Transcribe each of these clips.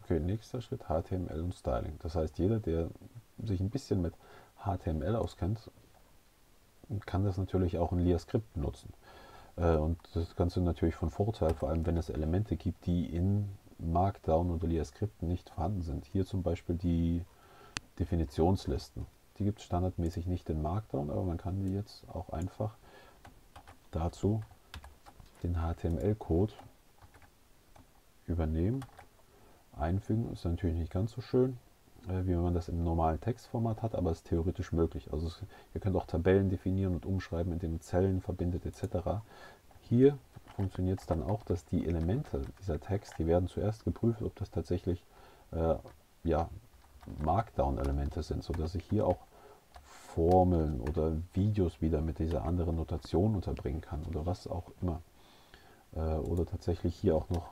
Okay, nächster Schritt HTML und Styling. Das heißt, jeder, der sich ein bisschen mit HTML auskennt, kann das natürlich auch in LiaScript benutzen. Und das Ganze natürlich von Vorteil, vor allem wenn es Elemente gibt, die in Markdown oder LiaScript nicht vorhanden sind. Hier zum Beispiel die Definitionslisten. Die gibt es standardmäßig nicht in Markdown, aber man kann die jetzt auch einfach dazu den HTML-Code übernehmen, einfügen. Ist natürlich nicht ganz so schön, wie wenn man das im normalen Textformat hat, aber ist theoretisch möglich. Also ihr könnt auch Tabellen definieren und umschreiben, indem ihr Zellen verbindet etc. Hier funktioniert es dann auch, dass die Elemente dieser Text, die werden zuerst geprüft, ob das tatsächlich ja, Markdown-Elemente sind, sodass ich hier auch Formeln oder Videos wieder mit dieser anderen Notation unterbringen kann oder was auch immer. Oder tatsächlich hier auch noch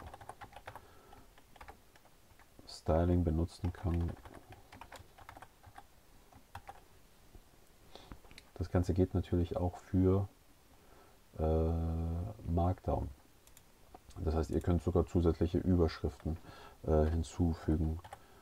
Styling benutzen kann. Das Ganze geht natürlich auch für Markdown. Das heißt, ihr könnt sogar zusätzliche Überschriften hinzufügen.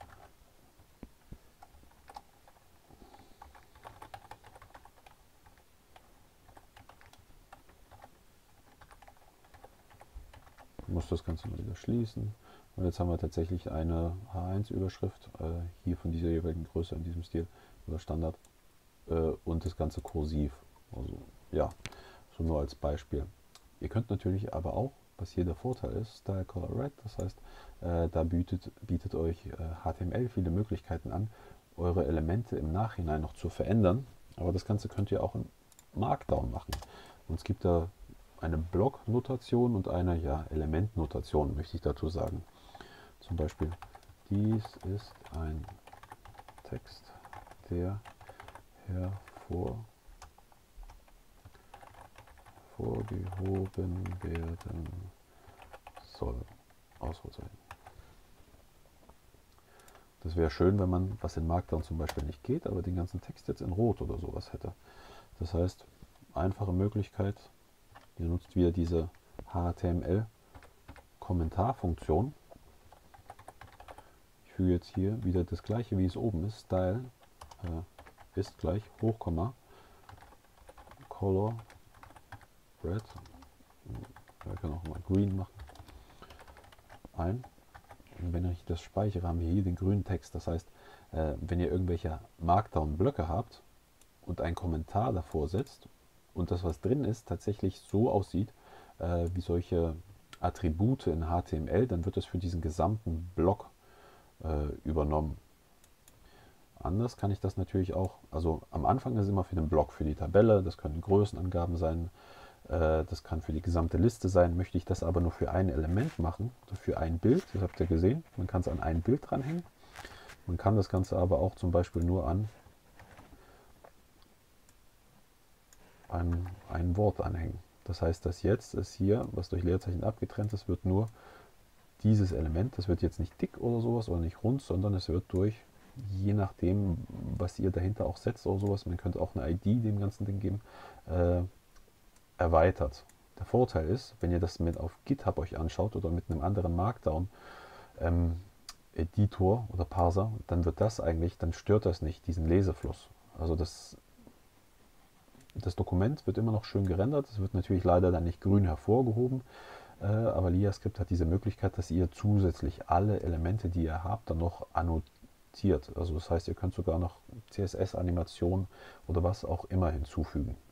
Ich muss das Ganze mal wieder schließen. Und jetzt haben wir tatsächlich eine H1-Überschrift, hier von dieser jeweiligen Größe in diesem Stil oder Standard, und das Ganze kursiv. Also ja, so nur als Beispiel. Ihr könnt natürlich aber auch, was hier der Vorteil ist, Style Color Red, das heißt, da bietet euch HTML viele Möglichkeiten an, eure Elemente im Nachhinein noch zu verändern. Aber das Ganze könnt ihr auch in Markdown machen. Und es gibt da eine Block-Notation und eine Element-Notation, möchte ich dazu sagen. Zum Beispiel, dies ist ein Text, der hervorgehoben werden soll. Ausrufezeichen. Das wäre schön, wenn man, was in Markdown zum Beispiel nicht geht, aber den ganzen Text jetzt in Rot oder sowas hätte. Das heißt, einfache Möglichkeit, ihr nutzt wieder diese HTML-Kommentarfunktion. Ich füge jetzt hier wieder das gleiche, wie es oben ist. Style ist gleich Hochkomma Color Red. Wir können auch mal Green machen. Ein. Und wenn ich das speichere, haben wir hier den grünen Text. Das heißt, wenn ihr irgendwelche Markdown-Blöcke habt und einen Kommentar davor setzt und das, was drin ist, tatsächlich so aussieht wie solche Attribute in HTML, dann wird das für diesen gesamten Block übernommen. Anders kann ich das natürlich auch, also am Anfang ist es immer für den Block, für die Tabelle, das können Größenangaben sein, das kann für die gesamte Liste sein. Möchte ich das aber nur für ein Element machen, also für ein Bild, das habt ihr gesehen, man kann es an ein Bild dranhängen. Man kann das Ganze aber auch zum Beispiel nur an ein Wort anhängen. Das heißt, dass jetzt ist hier, was durch Leerzeichen abgetrennt ist, wird nur dieses Element, das wird jetzt nicht dick oder sowas oder nicht rund, sondern es wird durch, je nachdem, was ihr dahinter auch setzt oder sowas, man könnte auch eine ID dem ganzen Ding geben, erweitert. Der Vorteil ist, wenn ihr das mit auf GitHub euch anschaut oder mit einem anderen Markdown Editor oder Parser, dann wird das eigentlich, dann stört das nicht diesen Lesefluss. Also das Dokument wird immer noch schön gerendert, es wird natürlich leider dann nicht grün hervorgehoben, aber LiaScript hat diese Möglichkeit, dass ihr zusätzlich alle Elemente, die ihr habt, dann noch annotiert. Also das heißt, ihr könnt sogar noch CSS-Animationen oder was auch immer hinzufügen.